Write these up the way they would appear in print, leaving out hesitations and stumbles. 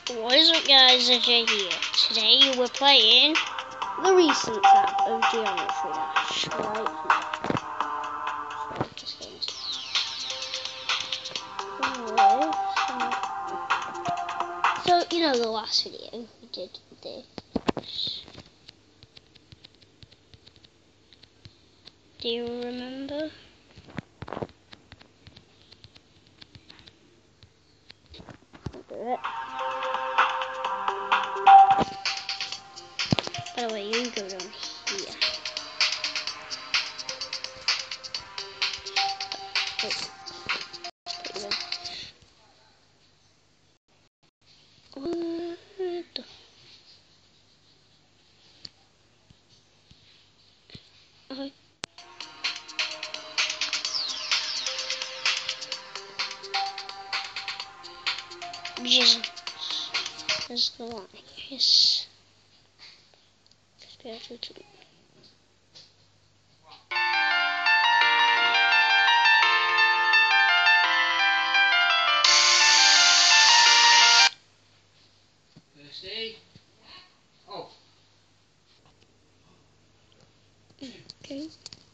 What is up, guys? AJ here. Today we're playing the recent tab of Geometry Dash right here. So just going to... So you know the last video we did this. Do you remember? I'll do it. By the way, you go down here. Okay. Jesus. There's the line. Yes. Stay. Oh. Okay.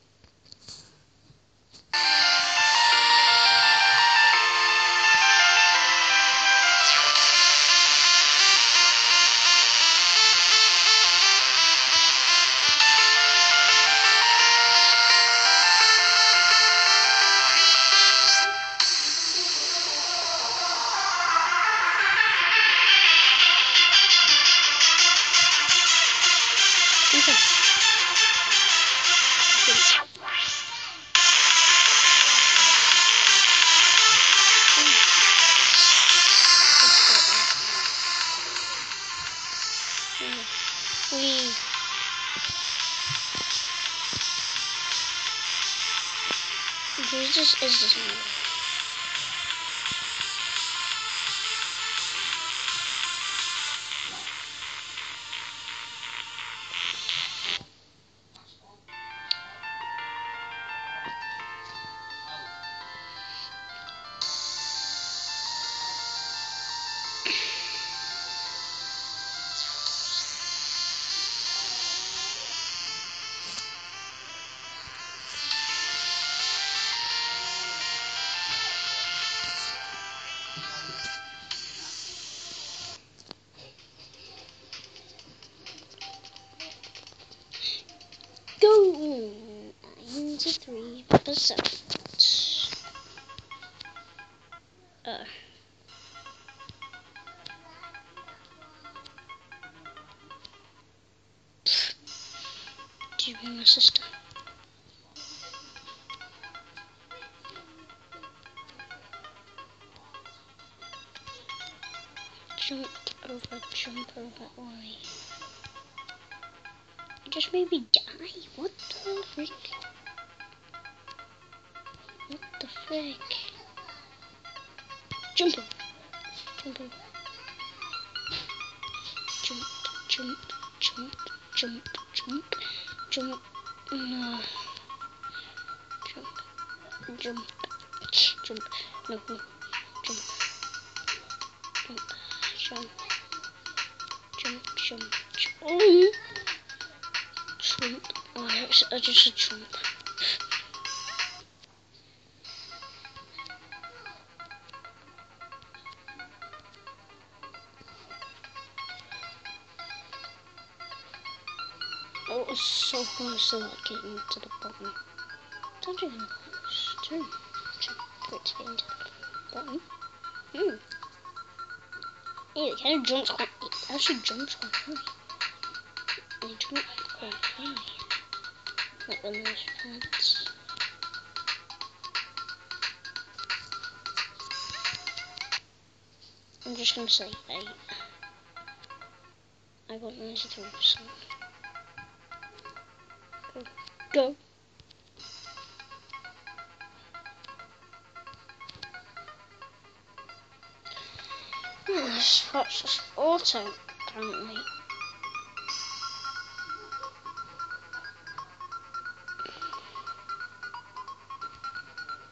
Jesus is this one. Go 93%. Do you be my sister? Jump over, why? You just made me die. What the frick? What the frick? Jump over. Jump over. Jump, jump, jump, jump, jump, jump. No. Jump, jump, jump. No, no. Jump, jump, jump, jump, jump, jump. Oh. Trump. Oh, I just said Trump. Oh, it was so close to like getting to the bottom. Don't you close? Turn. For it to get into the bottom. Yeah, it kind of jumps quite. It actually jumps quite high. They jump quite high. Like the most parts. I'm just gonna say 8. I got 93%. Go. This part's just auto, apparently.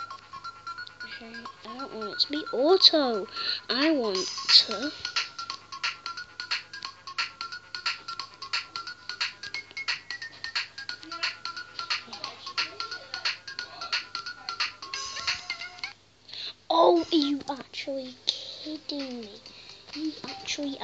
Okay, I don't want it to be auto. I want to kidding me? You actually.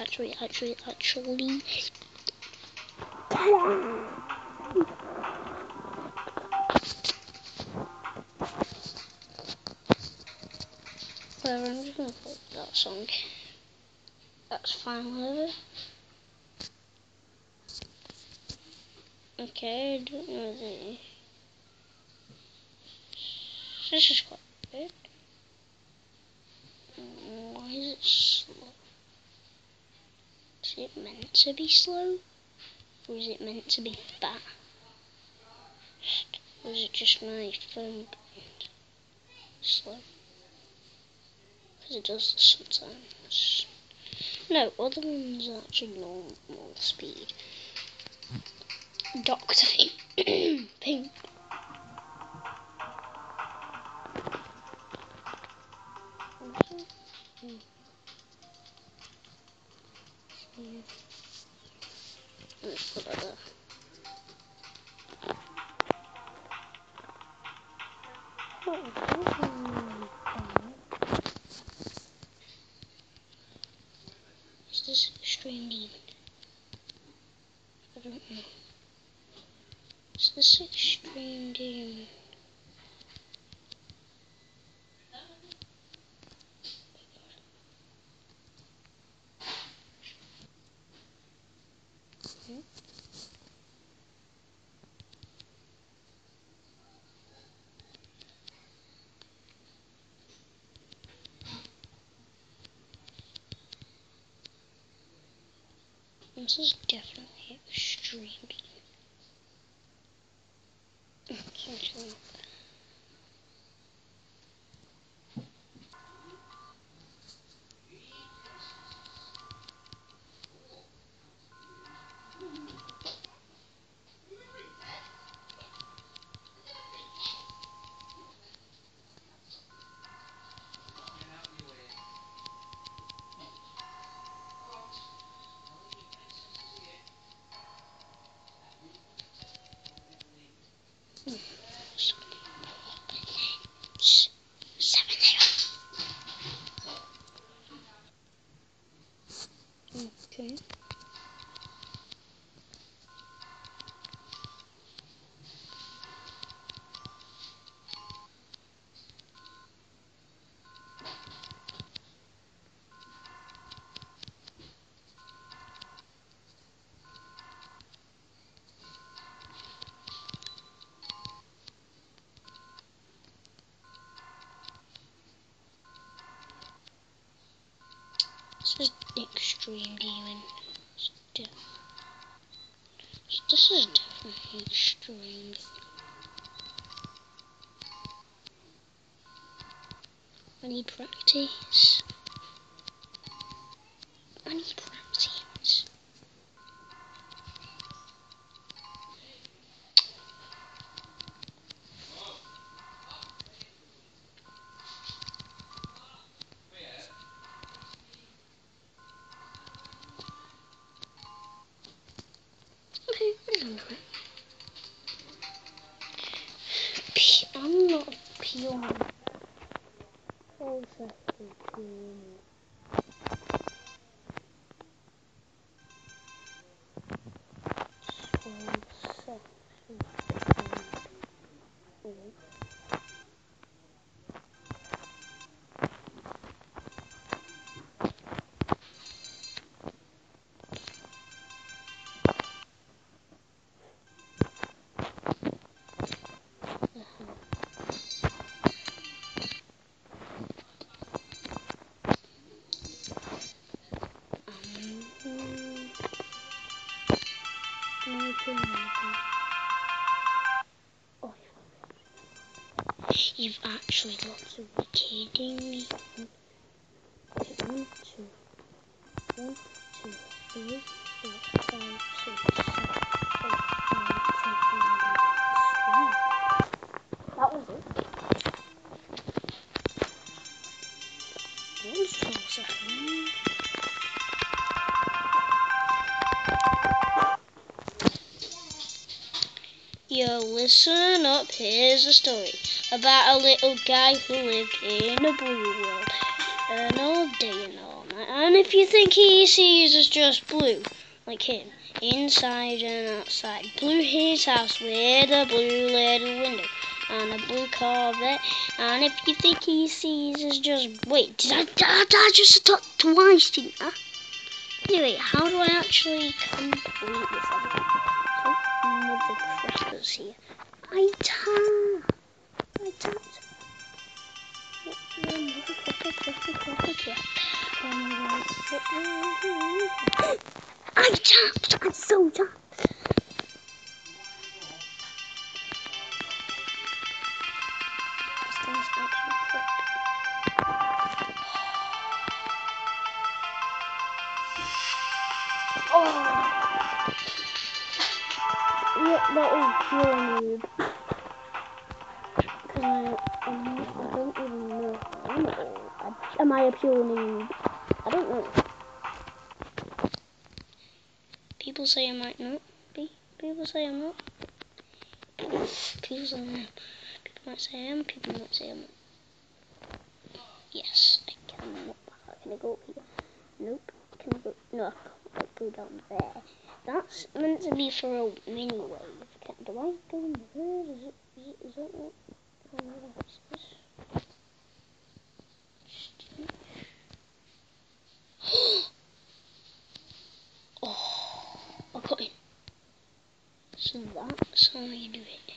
Well, I'm just gonna play that song. That's fine, whatever. Okay, I don't know the. This is quite good. Why is it slow? Is it meant to be slow? Or is it meant to be fast? Or is it just my phone slow? Because it does this sometimes. No, other ones are actually normal speed. Dr. Pink. Let's put that there. Is this extreme demon? I don't know. Is this extreme demon? This is definitely extreme. Something. Okay. This is extreme demon. This is definitely extreme. I need practice. I need practice. Okay, I don't know it. I'm not a peon. Oh, that's a peon. You've actually got to be kidding me. 1, 2, 1, 2, 3, 4, 5, 6, 7, 8, 9, 10, 11, 12. That was it. That was 12 seconds. Yo, listen up, here's a story about a little guy who lived in a blue world. An old day and all night. And if you think he sees is just blue, like him, inside and outside, blue his house with a blue little window and a blue Corvette. And if you think he sees is just wait, did I just stop twice, didn't I? Anyway, how do I actually complete this level? So, mother crackers here. I tapped. I tapped. I'm so tapped. This thing's actually quick. Oh! Yeah, that was pure noob. Because I don't even know how I'm old. Am I a pure noob? I don't know. People say I might not be. People say I'm not. People say I'm not. People might say I am. People might say I'm not. Yes, I can. Can I go up here? Nope. Can I go? No, I can't go down there. That's meant to be for a mini wave. Do I go in there? Is that what? Oh no, what's this? Oh, I got in. So that's how you do it.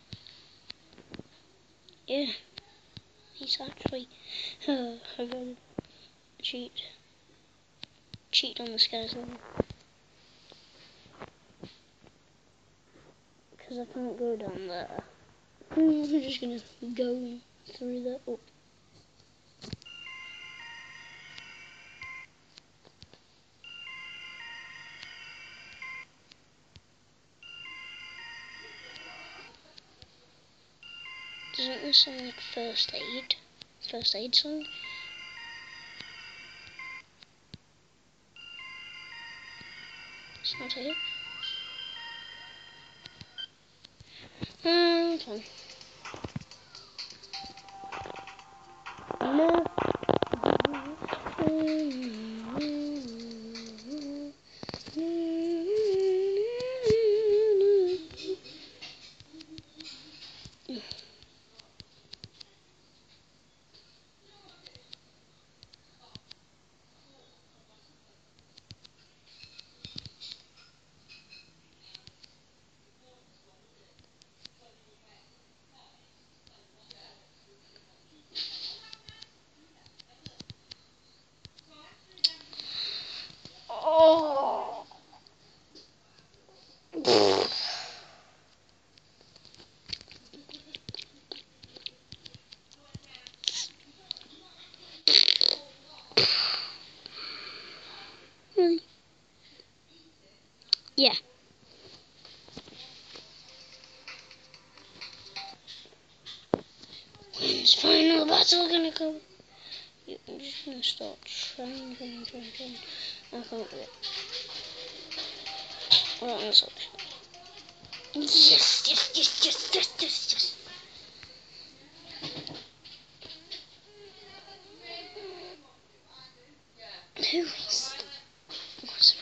Yeah, he's actually. I gotta cheat on this guy's level. Because I can't go down there. We're just gonna go through that. Oh. Doesn't this sound like first aid? First aid song? It's not it. Okay. No. Oh. Really? Yeah. When's final battle gonna come? I'm just gonna start trying. I can't do it. Right, that's all. Yes. Who is? What's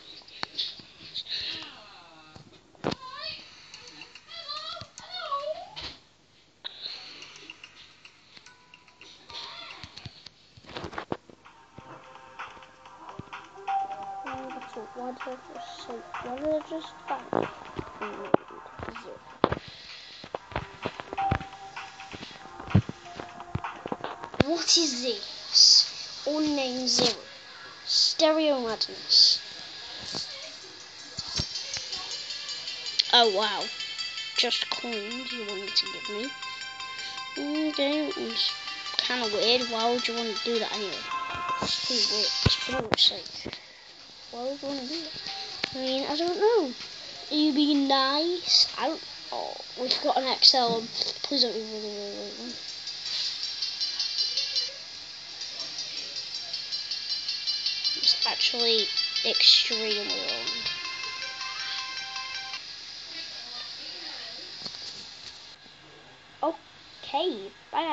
why did I just find? What is this? Unnamed Zero. Stereo Madness. Oh wow. Just coins you wanted to give me. Okay, it's kind of weird. Why would you want to do that anyway? It's pretty weird. It's pretty like, why would you want to do that? I mean, I don't know. Are you being nice? I don't. Oh, we've got an XL. Please don't be really. It's actually extremely long. Okay, bye.